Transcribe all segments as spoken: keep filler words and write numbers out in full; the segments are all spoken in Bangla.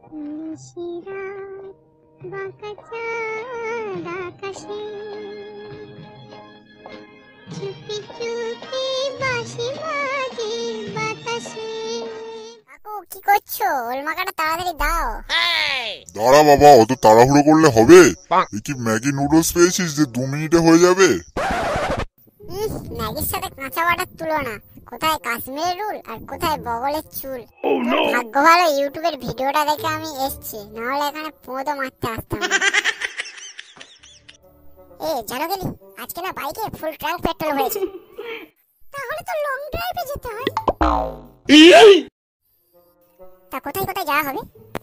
কি করছো? ওল মাখাটা তাড়াতাড়ি দাও। দাঁড়া বাবা, অত তাড়াহুড়ো করলে হবে? এই কি ম্যাগি নুডলস পেয়েছিস যে দু মিনিটে হয়ে যাবে? ম্যাগির সাথে কাঁচা বাটার তুলনা, কোথায় কাশ্মীরের রুল আর কোথায় বগলের চুল। ভাগ্য ভালো ইউটিউবের ভিডিওটা দেখে আমি এসেছি, নাহলে এখানে পোঁদও মারতে আসতাম। এ জানো গেলি, আজকে না বাইকে ফুল ট্যাঙ্ক পেট্রোল হয়েছে। তাহলে তো লং ড্রাইভে যেতে হয়। তা কোথায় কোথায় যাওয়া হবে?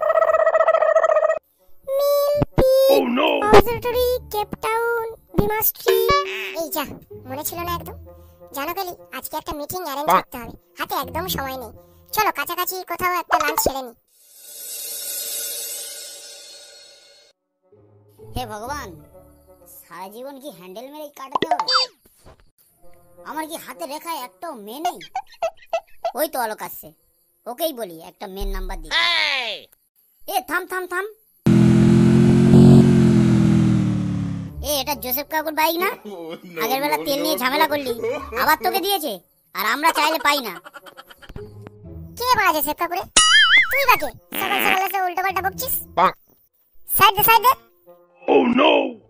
অবজারভেটরি, কেপ টাউন, বিমাস্ট্রি। এই যা, মনে ছিল না একদম। জানো গেলি, আজকে একটা মিটিং অ্যারেঞ্জ করতে হবে, হাতে একদম সময় নেই। চলো কাছাকাছি কোথাও একটা লাঞ্চ সেরে নি। হে ভগবান, সারা জীবন কি হ্যান্ডেল মেরেই কাটাতে হবে? আমার কি হাতে রেখায় একটাও মেয়ে নেই? ওই তো অলোক আসছে, ওকেই বলি একটা মেন নাম্বার দি। এ থাম থাম থাম, এ এটা জোসেফ কাকুর বাইক না? আগের বেলা তেল নিয়ে ঝামেলা করলি, আবার তোকে দিয়েছে, আর আমরা চাইলে পাই না। কে বলা জোসেফ কাকুরে? তুই বাকে সকাল সকাল এসে উল্টো পাল্টা বকছিস। সাইড দে সাইড দে। ও নো,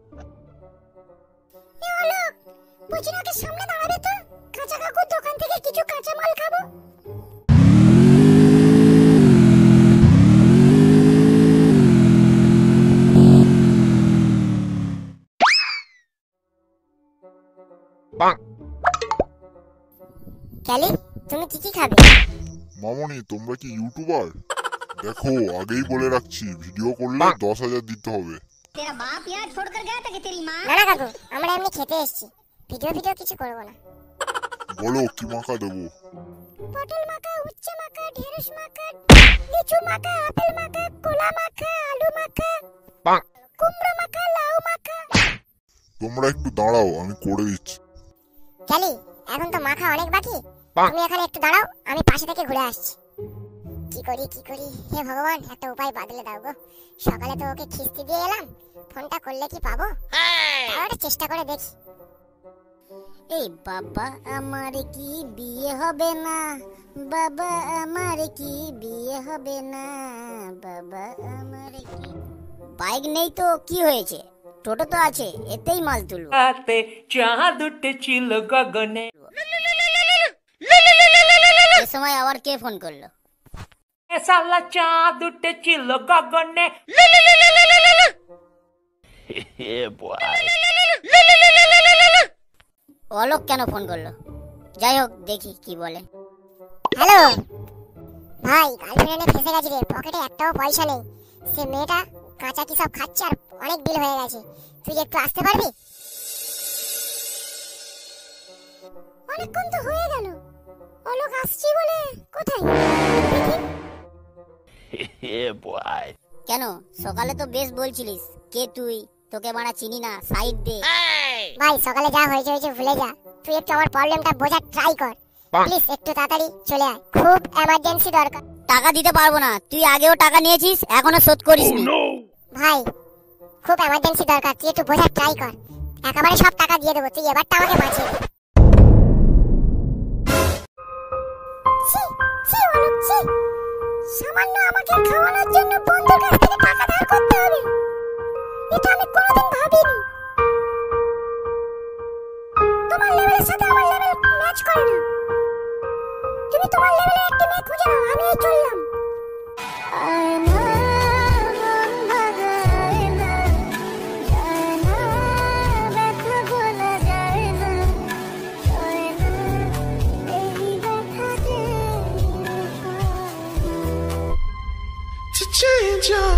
এ অলোক, বুঝিনাকে সামনে দাঁড়াবে তো, কাঁচা কাকুর দোকান থেকে কিছু কাঁচা মাল খাবো। ক্যালি, তুমি কি কি খাবে? মামনি, তোমরা কি ইউটিউবার? দেখো, আগেই বলে রাখছি, ভিডিও করলে দশ হাজার দিতে হবে। তেরা বাপ ইয়ার ছোড় কর গয়া থাকে তেরি মা। না না কাকু, আমরা এমনি খেতে এসেছি, ভিডিও ভিডিও কিছু করব না। বলো কি মাখা দেবো? পটল মাখা, উচ্ছে মাখা, ঢেঁড়স মাখা, লিচু মাখা, আপেল মাখা, কলা মাখা, আলু মাখা, কুমড়ো মাখা, লাউ মাখা। তোমরা একটু দাঁড়াও, আমি করে দিচ্ছি। ক্যালি, এখন তো মাখা অনেক বাকি, তুমি এখানে একটু দাঁড়াও, আমি পাশে থেকে ঘুরে আসছি। কি করি কি করি, হে ভগবান, একটা উপায় বাদলে দাও গো। সকালে তো ওকে খিস্তি দিয়ে এলাম, ফোনটা করলে কি পাবো? তাও একটা চেষ্টা করে দেখি। এই বাবা আমার কি বিয়ে হবে না, বাবা আমার কি বিয়ে হবে না, বাবা আমার কি। বাইক নেই তো কি হয়েছে, টোটো তো আছে, এতেই মাল তুলবো। রাতে চাঁদ উঠেছিল গগনে। এই সময় আবার কে ফোন করলো? এ সালা চাঁদ উঠেছিল গগনে। অলোক কেন ফোন করলো? যাই হোক, দেখি কি বলে। হ্যালো ভাই, গার্লফ্রেন্ডে ফেসে গেছি রে, পকেটে একটাও পয়সা নেই। সে মেয়েটা কাঁচা কি সব খাচ্ছে, আর অনেক বিল হয়ে গেছে। তুই একটু আসতে পারবি? অনেকক্ষণ তো হয়ে গেল, অলোক আসছি বলে কোথায়? কেন সকালে তো বেশ বলছিলিস, কে তুই, তোকে মারা চিনি না, সাইড দে। ভাই সকালে যা হয়েছে হয়েছে ভুলে যা, তুই একটু আমার প্রবলেমটা বোঝার ট্রাই কর প্লিজ, একটু তাড়াতাড়ি চলে আয়, খুব এমার্জেন্সি দরকার। টাকা দিতে পারবো না, তুই আগেও টাকা নিয়েছিস, এখনো শোধ করিসনি। ভাই খুব এমার্জেন্সি দরকার, তুই একটু বোঝার ট্রাই কর, একেবারে সব টাকা দিয়ে দেবো, তুই এবারটা আমাকে বাঁচিয়ে দে। ছি ছি অলোক ছি, সামান্য আমাকে খাওয়ানোর জন্য বন্ধুর কাছ থেকে টাকা ধার করতে হবে, এটা আমি কোনোদিন ভাবিনি। তোমার লেভেলের সাথে আমার লেভেল ম্যাচ করে না, তুমি তোমার লেভেলের একটা মেয়ে খুঁজে নাও, আমি এই চললাম। Change your